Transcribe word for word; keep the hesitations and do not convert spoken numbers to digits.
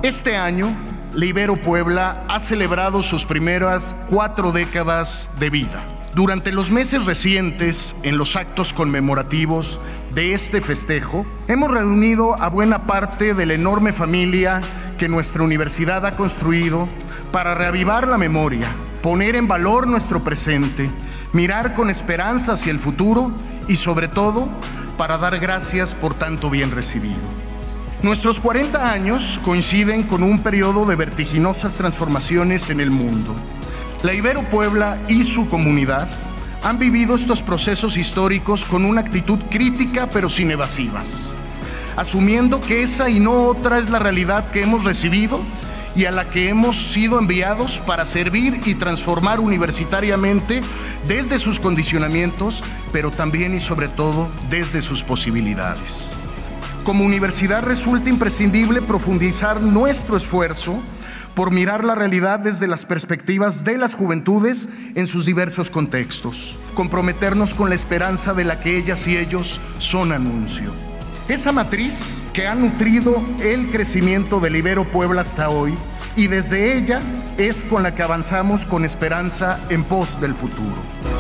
Este año, la Ibero Puebla ha celebrado sus primeras cuatro décadas de vida. Durante los meses recientes, en los actos conmemorativos de este festejo, hemos reunido a buena parte de la enorme familia que nuestra universidad ha construido para reavivar la memoria, poner en valor nuestro presente, mirar con esperanza hacia el futuro y, sobre todo, para dar gracias por tanto bien recibido. Nuestros cuarenta años coinciden con un periodo de vertiginosas transformaciones en el mundo. La Ibero Puebla y su comunidad han vivido estos procesos históricos con una actitud crítica pero sin evasivas, asumiendo que esa y no otra es la realidad que hemos recibido y a la que hemos sido enviados para servir y transformar universitariamente desde sus condicionamientos, pero también y sobre todo desde sus posibilidades. Como universidad resulta imprescindible profundizar nuestro esfuerzo por mirar la realidad desde las perspectivas de las juventudes en sus diversos contextos, comprometernos con la esperanza de la que ellas y ellos son anuncio. Esa matriz que ha nutrido el crecimiento del Ibero Puebla hasta hoy, y desde ella es con la que avanzamos con esperanza en pos del futuro.